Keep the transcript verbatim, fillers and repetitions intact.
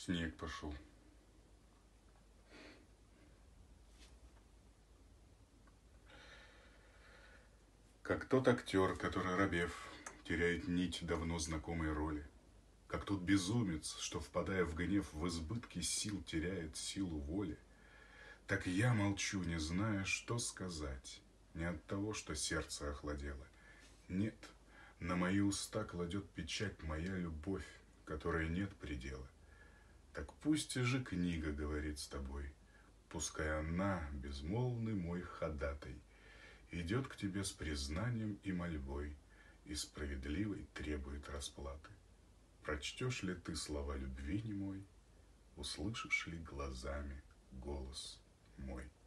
Снег пошел. Как тот актер, который, робев, теряет нить давно знакомой роли. Как тот безумец, что, впадая в гнев, в избытке сил теряет силу воли. Так я молчу, не зная, что сказать. Не от того, что сердце охладело. Нет, на мои уста кладет печать моя любовь, которой нет предела. Так пусть же книга говорит с тобой, пускай она, безмолвный мой ходатай, идет к тебе с признанием и мольбой и справедливой требует расплаты. Прочтешь ли ты слова любви немой, услышишь ли глазами голос мой?